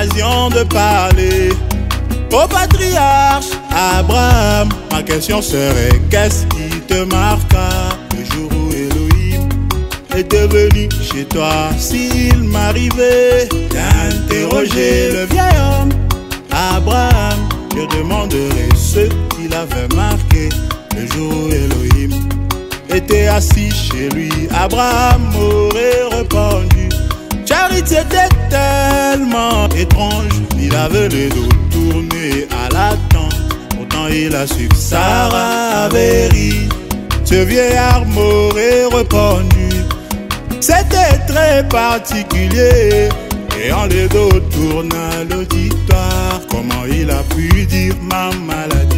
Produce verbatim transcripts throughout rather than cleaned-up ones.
l'occasion de parler au patriarche Abraham. Ma question serait, qu'est-ce qui te marqua le jour où Elohim était venu chez toi? S'il m'arrivait d'interroger le vieil homme Abraham, je demanderais ce qu'il avait marqué le jour où Elohim était assis chez lui. Abraham aurait répondu: Charity était tellement étrange, il avait le dos tourné à la tente. Pourtant il a su que Sarah avait ri. Ce vieillard m'aurait répondu: c'était très particulier. Et en les dos tournant l'auditoire, comment il a pu dire ma maladie?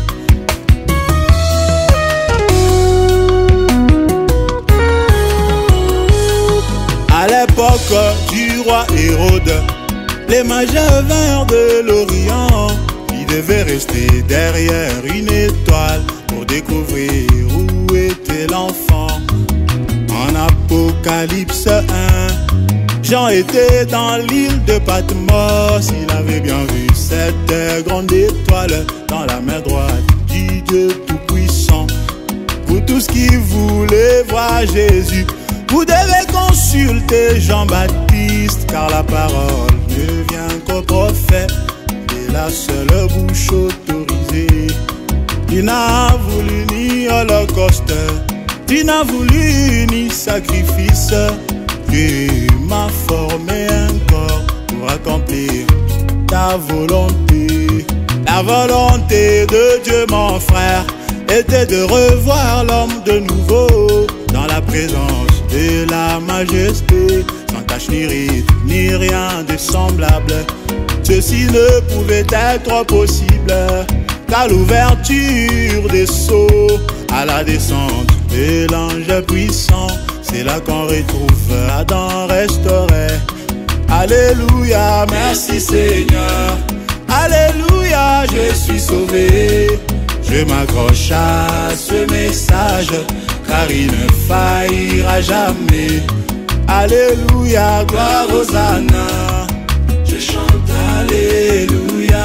À l'époque du roi Hérode, les mages vinrent de l'Orient. Ils devaient rester derrière une étoile pour découvrir où était l'enfant. En Apocalypse un, Jean était dans l'île de Patmos. Il avait bien vu cette grande étoile dans la main droite du Dieu Tout-Puissant. Pour tous qui voulaient voir Jésus, vous devez consulter Jean-Baptiste, car la parole ne vient qu'au prophète, et la seule bouche autorisée. Tu n'as voulu ni holocauste, tu n'as voulu ni sacrifice. Tu m'as formé un corps pour accomplir ta volonté. La volonté de Dieu, mon frère, était de revoir l'homme de nouveau dans la présence de la majesté, sans tache ni ride, ni rien de semblable. Ceci ne pouvait être possible qu'à l'ouverture des sceaux, à la descente de l'ange puissant. C'est là qu'on retrouve Adam restauré. Alléluia, merci Seigneur. Alléluia, je suis sauvé. Je m'accroche à ce message, car il ne faillira jamais. Alléluia, gloire aux Hosanna. Je chante Alléluia.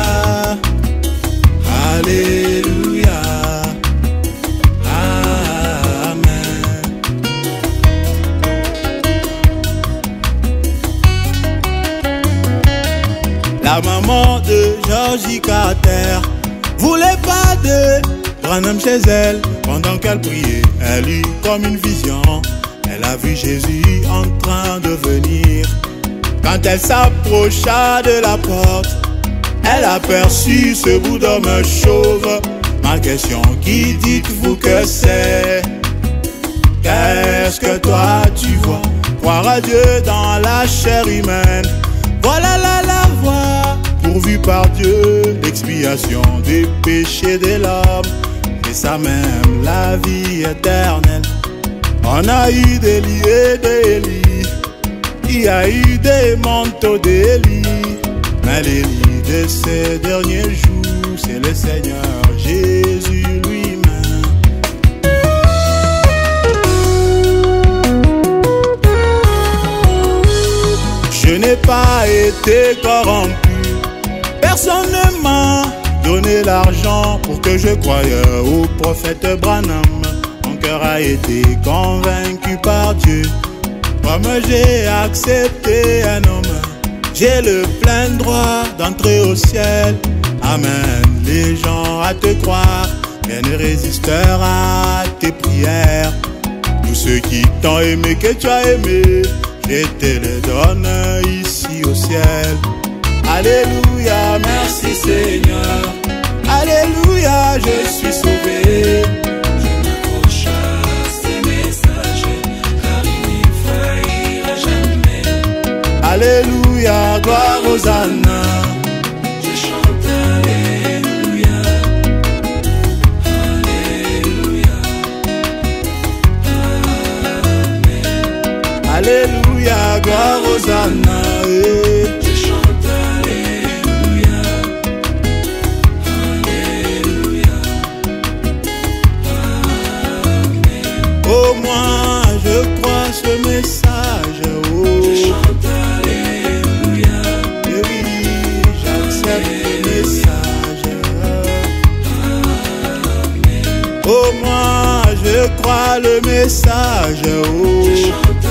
Alléluia. Amen. La maman de Georgie Carter voulait pas de Branham chez elle. Pendant qu'elle priait, elle eut comme une vision. Elle a vu Jésus en train de venir. Quand elle s'approcha de la porte, elle aperçut ce bout d'homme chauve. Ma question, qui dites-vous que c'est? Qu'est-ce que toi tu vois? Croire à Dieu dans la chair humaine, voilà là la voie pourvue par Dieu, l'expiation des péchés de l'homme. C'est ça même la vie éternelle. On a eu des lits et des lits, il y a eu des manteaux d'Élie, mais l'Élie de ces derniers jours, c'est le Seigneur Jésus lui-même. Je n'ai pas été corrompu, personne ne m'a donné l'argent pour que je croie au prophète Branham. Mon cœur a été convaincu par Dieu. Comme j'ai accepté un homme, j'ai le plein droit d'entrer au ciel. Amène les gens à te croire, rien ne résistera à tes prières. Tous ceux qui t'ont aimé, que tu as aimé, je te le donne ici au ciel. Alléluia, merci Seigneur. Alléluia, je suis sauvé. Je m'accroche à ces messages, car il ne faillira jamais. Alléluia, gloire aux Hosanna. Je chante Alléluia. Alléluia. Amen. Alléluia, gloire aux Hosanna. Je chante Alléluia. Alléluia. Amen. Oh, moi je crois ce message. Oh, Je chante Alléluia. oui. crois le message. Oh. Je chante